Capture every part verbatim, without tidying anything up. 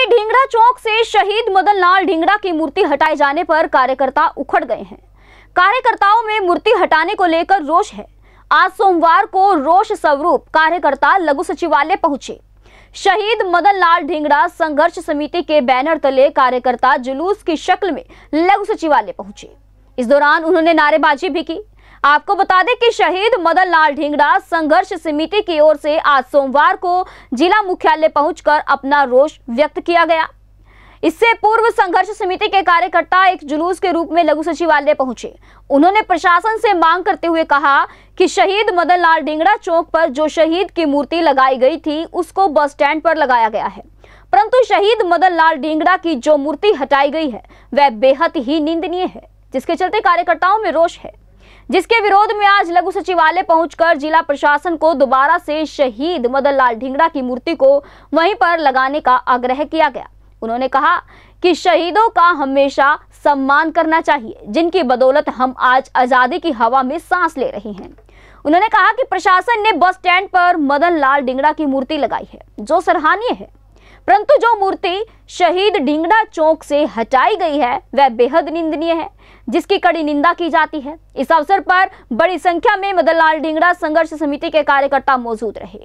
ढींगरा चौक से शहीद मदन लाल ढींगरा की मूर्ति हटाए जाने पर कार्यकर्ता उखड़ गए हैं। कार्यकर्ताओं में मूर्ति हटाने को लेकर रोष है। आज सोमवार को रोष स्वरूप कार्यकर्ता लघु सचिवालय पहुंचे। शहीद मदन लाल ढींगरा संघर्ष समिति के बैनर तले कार्यकर्ता जुलूस की शक्ल में लघु सचिवालय पहुंचे। इस दौरान उन्होंने नारेबाजी भी की। आपको बता दें कि शहीद मदन लाल ढींगरा संघर्ष समिति की ओर से आज सोमवार को जिला मुख्यालय पहुंचकर अपना रोष व्यक्त किया गया। इससे पूर्व संघर्ष समिति के कार्यकर्ता एक जुलूस के रूप में लघु सचिवालय पहुंचे। उन्होंने प्रशासन से मांग करते हुए कहा कि शहीद मदन लाल ढींगरा चौक पर जो शहीद की मूर्ति लगाई गई थी उसको बस स्टैंड पर लगाया गया है, परंतु शहीद मदन लाल ढींगरा की जो मूर्ति हटाई गई है वह बेहद ही निंदनीय है, जिसके चलते कार्यकर्ताओं में रोष है, जिसके विरोध में आज लघु सचिवालय पहुंचकर जिला प्रशासन को दोबारा से शहीद मदन लाल ढींगरा की मूर्ति को वहीं पर लगाने का आग्रह किया गया। उन्होंने कहा कि शहीदों का हमेशा सम्मान करना चाहिए, जिनकी बदौलत हम आज आजादी की हवा में सांस ले रहे हैं। उन्होंने कहा कि प्रशासन ने बस स्टैंड पर मदन लाल ढींगरा की मूर्ति लगाई है, जो सराहनीय है, परंतु जो मूर्ति शहीद ढींगरा चौक से हटाई गई है वह बेहद निंदनीय है, जिसकी कड़ी निंदा की जाती है। इस अवसर पर बड़ी संख्या में मदन लाल ढींगरा संघर्ष समिति के कार्यकर्ता मौजूद रहे।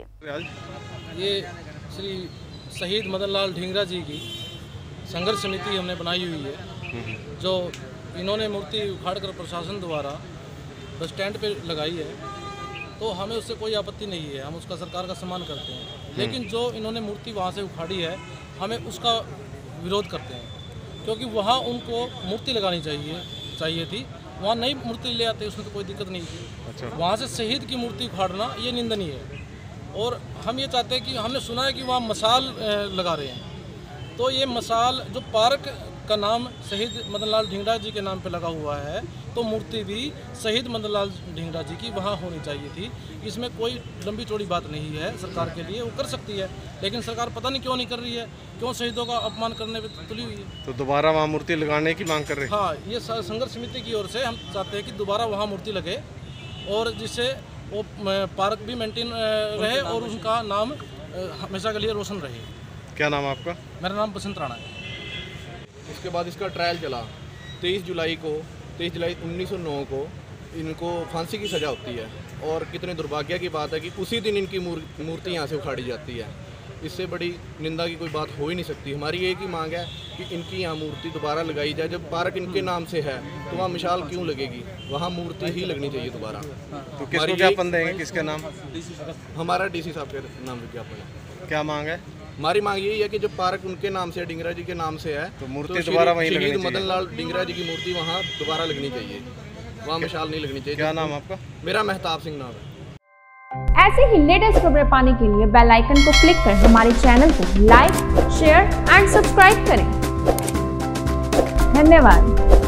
ये श्री शहीद मदन लाल ढींगरा जी की संघर्ष समिति हमने बनाई हुई है, जो इन्होंने मूर्ति उखाड़कर प्रशासन द्वारा बस स्टैंड पे लगाई है, तो हमें उससे कोई आपत्ति नहीं है, हम उसका सरकार का सम्मान करते हैं। लेकिन जो इन्होंने मूर्ति वहाँ से उखाड़ी है हमें उसका विरोध करते हैं, क्योंकि वहाँ उनको मूर्ति लगानी चाहिए चाहिए थी, वहाँ नई मूर्ति ले आते, उसमें तो कोई दिक्कत नहीं थी। अच्छा। वहाँ से शहीद की मूर्ति उखाड़ना ये निंदनीय है। और हम ये चाहते हैं कि हमने सुना है कि वहाँ मसाल लगा रहे हैं, तो ये मसाल जो पार्क का नाम शहीद मदन लाल ढींगरा जी के नाम पे लगा हुआ है, तो मूर्ति भी शहीद मदन लाल ढींगरा जी की वहाँ होनी चाहिए थी। इसमें कोई लंबी चौड़ी बात नहीं है, सरकार के लिए वो कर सकती है, लेकिन सरकार पता नहीं क्यों नहीं कर रही है, क्यों शहीदों का अपमान करने पे तुली हुई है। तो दोबारा वहाँ मूर्ति लगाने की मांग कर रहे हैं। हाँ, ये संघर्ष समिति की ओर से हम चाहते हैं कि दोबारा वहाँ मूर्ति लगे और जिससे वो पार्क भी मेंटेन रहे और उनका नाम हमेशा के लिए रोशन रहे। क्या नाम आपका? मेरा नाम बसंत राणा है। इसके बाद इसका ट्रायल चला। तेईस जुलाई को तेईस जुलाई उन्नीस सौ नौ को इनको फांसी की सज़ा होती है, और कितने दुर्भाग्य की बात है कि उसी दिन इनकी मूर्ति यहाँ से उखाड़ी जाती है। इससे बड़ी निंदा की कोई बात हो ही नहीं सकती। हमारी एक ही मांग है कि इनकी यहाँ मूर्ति दोबारा लगाई जाए। जब पार्क इनके नाम से है तो वहाँ मिसाल क्यों लगेगी, वहाँ मूर्ति ही लगनी चाहिए दोबारा। तो किसको ज्ञापन देंगे, किसके नाम? हमारा डीसी साहब के नाम विज्ञापन है। क्या मांग है? हमारी मांग यही है कि जो पार्क उनके नाम से ढींगरा जी के नाम से है तो मूर्ति तो दोबारा वहीं लगनी चाहिए। मदन लाल ढींगरा जी की मूर्ति वहाँ दोबारा लगनी चाहिए, वहाँ मिसाल नहीं लगनी चाहिए। क्या नाम आपका? मेरा मेहताब सिंह नाम है। ऐसे ही लेटेस्ट खबरें पाने के लिए बेल आइकन को क्लिक कर हमारे चैनल को लाइक, शेयर एंड सब्सक्राइब करें। धन्यवाद।